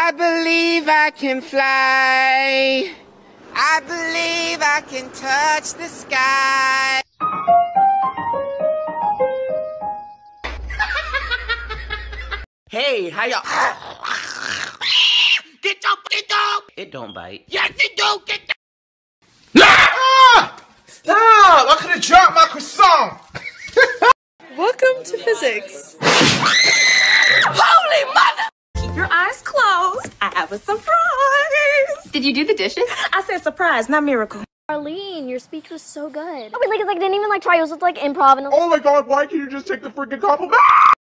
I believe I can fly. I believe I can touch the sky. Hey, how y'all? Get up! It don't bite. Yes, it do! Get down! Ah! Stop! I could have dropped my croissant! Welcome to physics. Holy mother! Keep your eyes closed. I have a surprise. Did you do the dishes? I said surprise, not miracle. Arlene, your speech was so good. I didn't even try. It was just like improv and Oh my god, why can't you just take the freaking compliment?